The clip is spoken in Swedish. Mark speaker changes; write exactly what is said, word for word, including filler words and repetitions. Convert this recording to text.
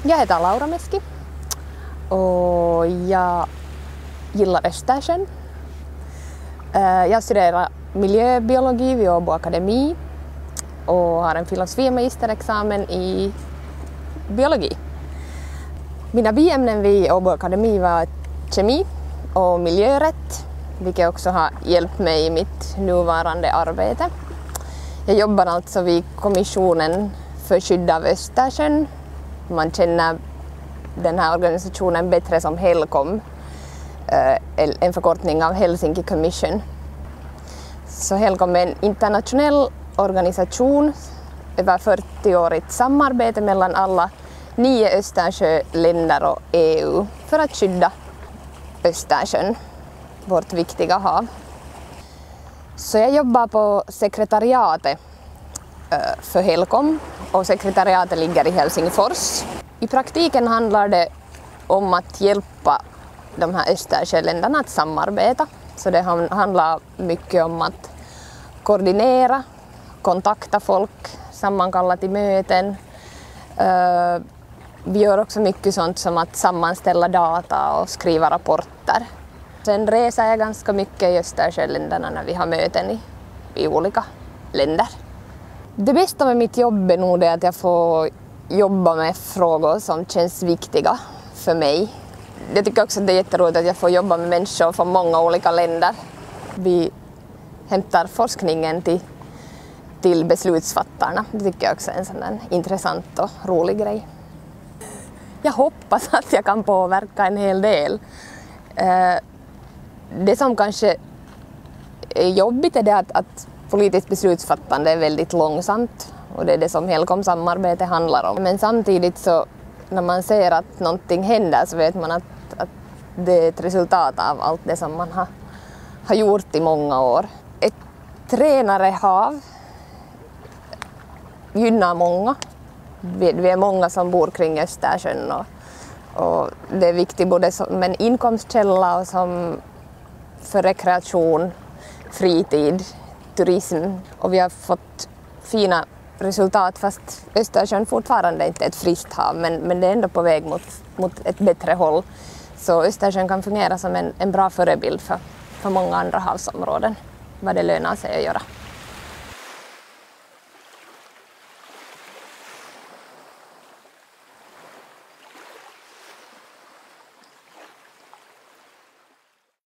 Speaker 1: Jag heter Laura Meski och jag gillar Östersjön. Jag studerar miljöbiologi vid Åbo Akademi och har en filosofi-magisterexamen i biologi. Mina biämnen vid Åbo Akademi var kemi och miljörätt, vilket också har hjälpt mig i mitt nuvarande arbete. Jag jobbar alltså vid Kommissionen för skydd av Östersjön. Man känner den här organisationen bättre som HELCOM, en förkortning av Helsinki Commission. Så HELCOM är en internationell organisation, över fyrtioårigt samarbete mellan alla nio Östersjöländer och E U för att skydda Östersjön, vårt viktiga hav. Så jag jobbar på sekretariatet för HELCOM och sekretariatet ligger i Helsingfors. I praktiken handlar det om att hjälpa de här Östersjöländerna att samarbeta. Så det handlar mycket om att koordinera, kontakta folk, sammankalla till möten. Vi gör också mycket sånt som att sammanställa data och skriva rapporter. Sen reser jag ganska mycket i Östersjöländerna när vi har möten i, i olika länder. Det bästa med mitt jobb är nog det att jag får jobba med frågor som känns viktiga för mig. Jag tycker också att det är jätteroligt att jag får jobba med människor från många olika länder. Vi hämtar forskningen till, till beslutsfattarna. Det tycker jag också är en sån där intressant och rolig grej. Jag hoppas att jag kan påverka en hel del. Det som kanske är jobbigt är det att, att politiskt beslutsfattande är väldigt långsamt. Och det är det som HELCOM-samarbete handlar om. Men samtidigt så när man ser att någonting händer så vet man att, att det är ett resultat av allt det som man har, har gjort i många år. Ett renare hav gynnar många. Vi, vi är många som bor kring Östersjön och, och det är viktigt både som en inkomstkälla och som för rekreation, fritid, turism. Och vi har fått fina resultat fast Östersjön fortfarande inte är ett friskt hav men, men det är ändå på väg mot, mot ett bättre håll. Så Östersjön kan fungera som en, en bra förebild för, för många andra havsområden vad det lönar sig att göra.